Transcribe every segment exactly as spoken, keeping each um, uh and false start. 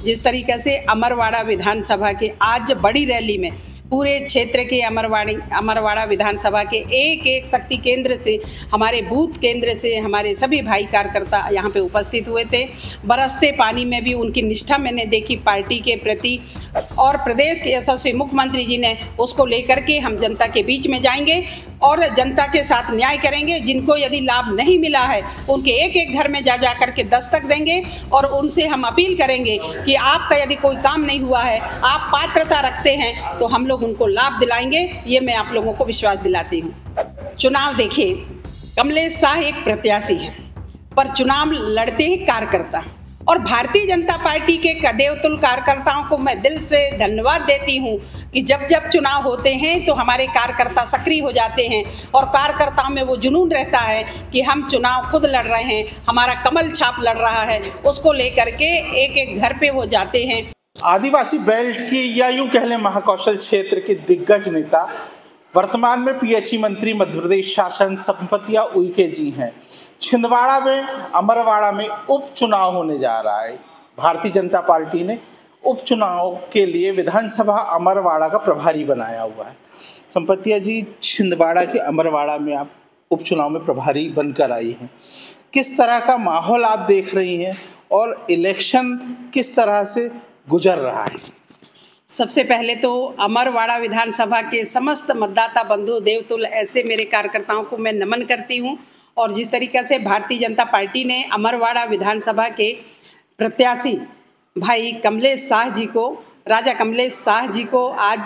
जिस तरीके से अमरवाड़ा विधानसभा के आज बड़ी रैली में पूरे क्षेत्र के अमरवाड़ी अमरवाड़ा विधानसभा के एक एक शक्ति केंद्र से, हमारे बूथ केंद्र से हमारे सभी भाई कार्यकर्ता यहाँ पे उपस्थित हुए थे। बरसते पानी में भी उनकी निष्ठा मैंने देखी पार्टी के प्रति, और प्रदेश के यशस्वी मुख्यमंत्री जी ने उसको लेकर के हम जनता के बीच में जाएंगे और जनता के साथ न्याय करेंगे। जिनको यदि लाभ नहीं मिला है उनके एक एक घर में जा जा करके दस्तक देंगे और उनसे हम अपील करेंगे कि आपका यदि कोई काम नहीं हुआ है, आप पात्रता रखते हैं, तो हम लोग उनको लाभ दिलाएंगे। ये मैं आप लोगों को विश्वास दिलाती हूँ। चुनाव देखिए, कमलेश शाह एक प्रत्याशी है, पर चुनाव लड़ते हैं कार्यकर्ता, और भारतीय जनता पार्टी के देवतुल्य कार्यकर्ताओं को मैं दिल से धन्यवाद देती हूँ कि जब जब चुनाव होते हैं तो हमारे कार्यकर्ता सक्रिय हो जाते हैं और कार्यकर्ताओं में वो जुनून रहता है कि हम चुनाव खुद लड़ रहे हैं, हमारा कमल छाप लड़ रहा है, उसको लेकर के एक एक घर पे वो जाते हैं। आदिवासी बेल्ट की या यूं कह लें महाकौशल क्षेत्र के दिग्गज नेता, वर्तमान में पीएचई मंत्री मध्य प्रदेश शासन संपतिया उइके जी हैं। छिंदवाड़ा में अमरवाड़ा में उपचुनाव होने जा रहा है। भारतीय जनता पार्टी ने उपचुनाव के लिए विधानसभा अमरवाड़ा का प्रभारी बनाया हुआ है। संपतिया जी, छिंदवाड़ा के अमरवाड़ा में आप उपचुनाव में प्रभारी बनकर आई हैं, किस तरह का माहौल आप देख रही हैं और इलेक्शन किस तरह से गुजर रहा है? सबसे पहले तो अमरवाड़ा विधानसभा के समस्त मतदाता बंधु देवतुल्य ऐसे मेरे कार्यकर्ताओं को मैं नमन करती हूं। और जिस तरीके से भारतीय जनता पार्टी ने अमरवाड़ा विधानसभा के प्रत्याशी भाई कमलेश शाह जी को, राजा कमलेश शाह जी को आज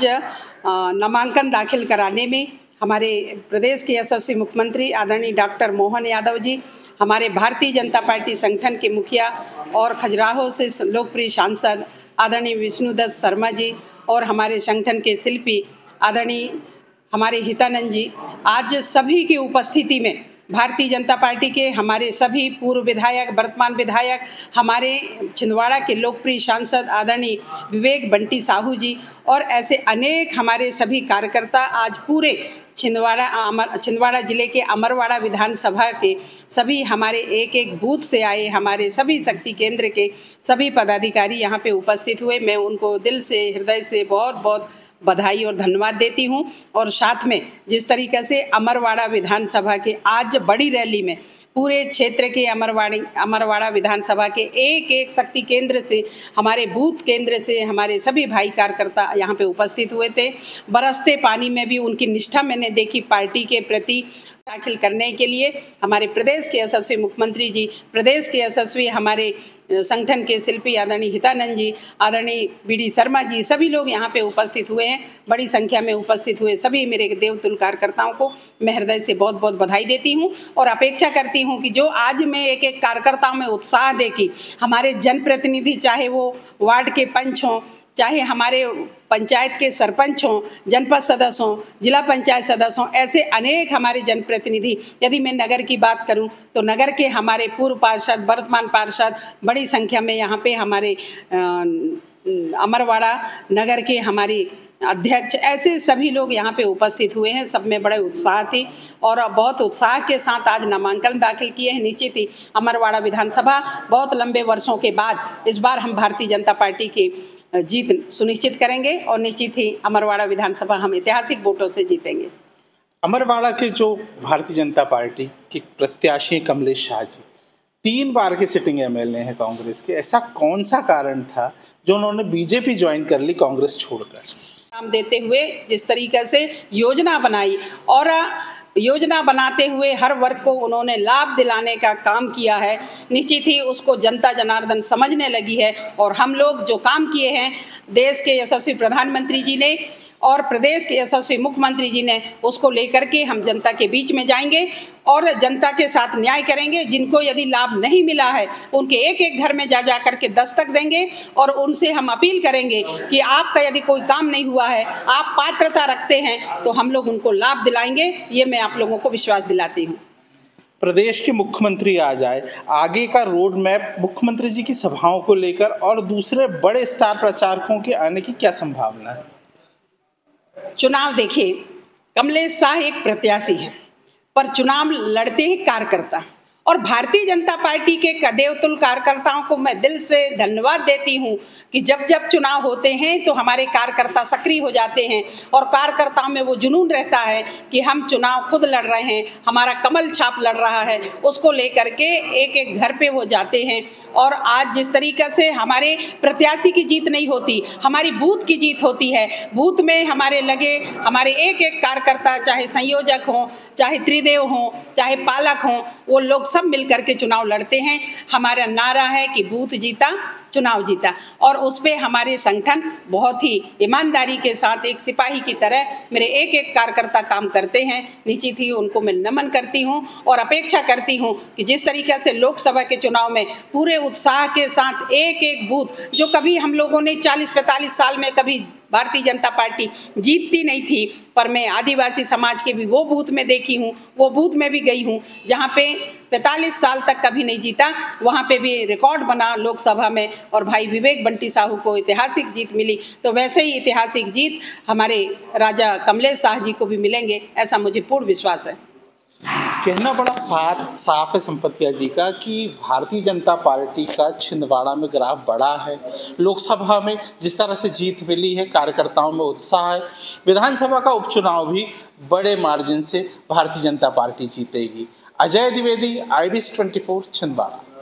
नामांकन दाखिल कराने में हमारे प्रदेश के यशस्वी मुख्यमंत्री आदरणीय डॉक्टर मोहन यादव जी, हमारे भारतीय जनता पार्टी संगठन के मुखिया और खजुराहो से लोकप्रिय सांसद आदरणीय विष्णुदत्त शर्मा जी और हमारे संगठन के शिल्पी आदरणीय हमारे हितानंद जी, आज सभी की उपस्थिति में भारतीय जनता पार्टी के हमारे सभी पूर्व विधायक, वर्तमान विधायक, हमारे छिंदवाड़ा के लोकप्रिय सांसद आदरणीय विवेक बंटी साहू जी और ऐसे अनेक हमारे सभी कार्यकर्ता आज पूरे छिंदवाड़ा अमर छिंदवाड़ा जिले के अमरवाड़ा विधानसभा के सभी हमारे एक एक बूथ से आए हमारे सभी शक्ति केंद्र के सभी पदाधिकारी यहाँ पे उपस्थित हुए। मैं उनको दिल से, हृदय से बहुत बहुत बधाई और धन्यवाद देती हूँ। और साथ में जिस तरीके से अमरवाड़ा विधानसभा के आज बड़ी रैली में पूरे क्षेत्र के अमरवाड़ी अमरवाड़ा विधानसभा के एक एक शक्ति केंद्र से, हमारे बूथ केंद्र से हमारे सभी भाई कार्यकर्ता यहाँ पे उपस्थित हुए थे। बरसते पानी में भी उनकी निष्ठा मैंने देखी पार्टी के प्रति। दाखिल करने के लिए हमारे प्रदेश के यशस्वी मुख्यमंत्री जी, प्रदेश के यशस्वी हमारे संगठन के शिल्पी आदरणीय हितानंद जी, आदरणीय बी डी शर्मा जी, सभी लोग यहाँ पे उपस्थित हुए हैं। बड़ी संख्या में उपस्थित हुए सभी मेरे देवतुल्य कार्यकर्ताओं को मैं हृदय से बहुत बहुत बधाई देती हूँ और अपेक्षा करती हूँ कि जो आज मैं एक एक कार्यकर्ताओं में उत्साह देखी, हमारे जनप्रतिनिधि चाहे वो वार्ड के पंच हों, चाहे हमारे पंचायत के सरपंच हों, जनपद सदस्य हों, जिला पंचायत सदस्य हों, ऐसे अनेक हमारे जनप्रतिनिधि, यदि मैं नगर की बात करूं तो नगर के हमारे पूर्व पार्षद, वर्तमान पार्षद बड़ी संख्या में यहाँ पे हमारे अमरवाड़ा नगर के हमारे अध्यक्ष, ऐसे सभी लोग यहाँ पे उपस्थित हुए हैं। सब में बड़े उत्साह थी और बहुत उत्साह के साथ आज नामांकन दाखिल किए हैं। निश्चित ही अमरवाड़ा विधानसभा बहुत लंबे वर्षों के बाद इस बार हम भारतीय जनता पार्टी की जीत सुनिश्चित करेंगे और निश्चित ही अमरवाड़ा विधानसभा हम ऐतिहासिक वोटों से जीतेंगे। अमरवाड़ा के जो भारतीय जनता पार्टी के प्रत्याशी कमलेश शाह जी तीन बार के सिटिंग एमएलए हैं कांग्रेस के, ऐसा कौन सा कारण था जो उन्होंने बीजेपी ज्वाइन कर ली कांग्रेस छोड़कर? नाम देते हुए जिस तरीके से योजना बनाई और योजना बनाते हुए हर वर्ग को उन्होंने लाभ दिलाने का काम किया है, निश्चित ही उसको जनता जनार्दन समझने लगी है। और हम लोग जो काम किए हैं देश के यशस्वी प्रधानमंत्री जी ने और प्रदेश के यशस्वी मुख्यमंत्री जी ने, उसको लेकर के हम जनता के बीच में जाएंगे और जनता के साथ न्याय करेंगे। जिनको यदि लाभ नहीं मिला है उनके एक एक घर में जा जा करके दस्तक देंगे और उनसे हम अपील करेंगे कि आपका यदि कोई काम नहीं हुआ है, आप पात्रता रखते हैं, तो हम लोग उनको लाभ दिलाएंगे। ये मैं आप लोगों को विश्वास दिलाती हूँ। प्रदेश के मुख्यमंत्री आ जाए, आगे का रोड मैप मुख्यमंत्री जी की सभाओं को लेकर और दूसरे बड़े स्टार प्रचारकों के आने की क्या संभावना है? चुनाव देखिए, कमलेश शाह एक प्रत्याशी है, पर चुनाव लड़ते हैं कार्यकर्ता, और भारतीय जनता पार्टी के देवतुल्य कार्यकर्ताओं को मैं दिल से धन्यवाद देती हूँ कि जब जब चुनाव होते हैं तो हमारे कार्यकर्ता सक्रिय हो जाते हैं और कार्यकर्ताओं में वो जुनून रहता है कि हम चुनाव खुद लड़ रहे हैं, हमारा कमल छाप लड़ रहा है, उसको लेकर के एक एक घर पे वो जाते हैं। और आज जिस तरीके से हमारे प्रत्याशी की जीत नहीं होती, हमारी बूथ की जीत होती है। बूथ में हमारे लगे हमारे एक एक कार्यकर्ता, चाहे संयोजक हों, चाहे त्रिदेव हों, चाहे पालक हों, वो लोग सब मिल करके चुनाव लड़ते हैं। हमारा नारा है कि बूथ जीता चुनाव जीता, और उस पे हमारे संगठन बहुत ही ईमानदारी के साथ एक सिपाही की तरह मेरे एक एक कार्यकर्ता काम करते हैं। निश्चित ही उनको मैं नमन करती हूं और अपेक्षा करती हूं कि जिस तरीके से लोकसभा के चुनाव में पूरे उत्साह के साथ एक एक बूथ, जो कभी हम लोगों ने चालीस पैंतालीस साल में कभी भारतीय जनता पार्टी जीतती नहीं थी, पर मैं आदिवासी समाज के भी वो बूथ में देखी हूँ, वो बूथ में भी गई हूँ जहाँ पे पैंतालीस साल तक कभी नहीं जीता, वहाँ पे भी रिकॉर्ड बना लोकसभा में और भाई विवेक बंटी साहू को ऐतिहासिक जीत मिली। तो वैसे ही ऐतिहासिक जीत हमारे राजा कमलेश शाह जी को भी मिलेंगे, ऐसा मुझे पूर्ण विश्वास है। कहना बड़ा साफ साफ है संपतिया जी का कि भारतीय जनता पार्टी का छिंदवाड़ा में ग्राफ बढ़ा है, लोकसभा में जिस तरह से जीत मिली है, कार्यकर्ताओं में उत्साह है, विधानसभा का उपचुनाव भी बड़े मार्जिन से भारतीय जनता पार्टी जीतेगी। अजय द्विवेदी, आईबीएस चौबीस छिंदवाड़ा।